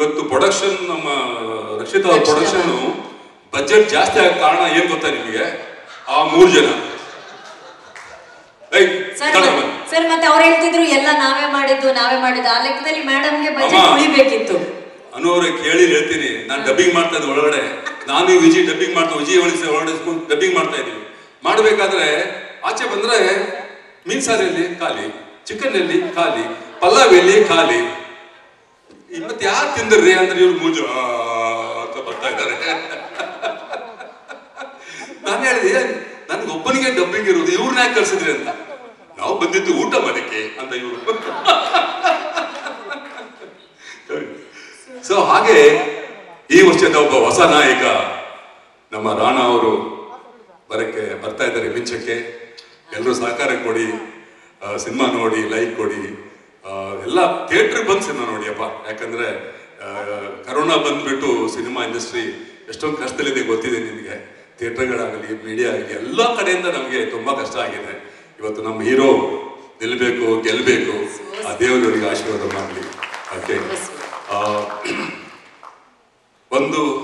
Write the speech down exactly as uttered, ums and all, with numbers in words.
ಇವತ್ತು ಪ್ರೊಡಕ್ಷನ್ ನಮ್ಮ ರಕ್ಷಿತಾ ಅವ್ರ ಪ್ರೊಡಕ್ಷನ್ ಬಜೆಟ್ ಜಾಸ್ತಿ ಆಗ ಕಾರಣ ಏನ್ ಗೊತ್ತಾ ನಿಮಗೆ? ಆ ಮೂರು ಜನ. ಸರ್ ಮತ್ತೆ ಅವ್ರು ಹೇಳ್ತಿದ್ರು ಎಲ್ಲ ನಾವೇ ಮಾಡಿದ್ದು ನಾವೇ ಮಾಡಿದ್ದು, ಆ ಲೆಕ್ಕದಲ್ಲಿ ಮೇಡಮ್ಗೆ ಬಜೆಟ್ ಉಳಿಬೇಕಿತ್ತು. ಅನು ಅವ್ರೆ ಕೇಳಿ ಹೇಳ್ತೀನಿ, ನಾನು ಡಬ್ಬಿಂಗ್ ಮಾಡ್ತಾ ಇದ್ದೆ ಒಳಗಡೆ, ನಾನು ವಿಜಯ್ ಡಬ್ಬಿಂಗ್ ಮಾಡ್ತಾ ವಿಜಯ್ ಒಳಗಿಸಿ ಒಳಗಡೆ ಡಬ್ಬಿಂಗ್ ಮಾಡ್ತಾ ಇದೀವಿ. ಮಾಡ್ಬೇಕಾದ್ರೆ ಆಚೆ ಬಂದ್ರೆ ಮೀನ್ ಸಾರಿಯಲ್ಲಿ ಖಾಲಿ, ಚಿಕನ್ ಅಲ್ಲಿ ಖಾಲಿ, ಪಲ್ಲಾವಿಯಲ್ಲಿ ಖಾಲಿ. ಮತ್ತೆ ಯಾರು ತಿಂದ್ರಿ ಅಂದ್ರೆ ಇವ್ರು ಮೂಜು ಅಂತ ಬರ್ತಾ ಇದ್ದಾರೆ. ನಾನು ಹೇಳಿದೆ ನನ್ಗೊಬ್ಬನಿಗೆ ಡಬ್ಬಿಂಗ್ ಇರೋದು, ಇವ್ರನ್ನ ಯಾಕೆ ಕಳ್ಸಿದ್ರಿ ಅಂತ. ನಾವು ಬಂದಿದ್ದು ಊಟ ಮಾಡಕ್ಕೆ ಅಂತ ಇವರು. ಸೊ ಹಾಗೆ ಈ ವರ್ಷದ ಒಬ್ಬ ಹೊಸ ನಾಯಕ ನಮ್ಮ ರಾಣಾ ಅವರು ಬರಕ್ಕೆ ಬರ್ತಾ ಇದ್ದಾರೆ ಮಿಂಚಕ್ಕೆ. ಎಲ್ಲರೂ ಸಹಕಾರ ಕೊಡಿ, ಸಿನಿಮಾ ನೋಡಿ, ಲೈಕ್ ಕೊಡಿ, ಎಲ್ಲ ಥಿಯೇಟ್ರಿಗೆ ಬಂದು ಸಿನಿಮಾ ನೋಡಿ ಅಪ್ಪ. ಯಾಕಂದ್ರೆ ಕರೋನಾ ಬಂದ್ಬಿಟ್ಟು ಸಿನಿಮಾ ಇಂಡಸ್ಟ್ರಿ ಎಷ್ಟೊಂದು ಕಷ್ಟದಲ್ಲಿದೆ ಗೊತ್ತಿದೆ ನಿಮಗೆ. ಥಿಯೇಟರ್ಗಳಾಗಲಿ, ಮೀಡಿಯಾ ಆಗಲಿ, ಎಲ್ಲ ಕಡೆಯಿಂದ ನಮಗೆ ತುಂಬಾ ಕಷ್ಟ ಆಗಿದೆ. ಇವತ್ತು ನಮ್ಮ ಹೀರೋ ನಿಲ್ಬೇಕು, ಗೆಲ್ಬೇಕು, ಆ ದೇವರವರಿಗೆ ಆಶೀರ್ವಾದ ಮಾಡಲಿ. ಓಕೆ, ಒಂದು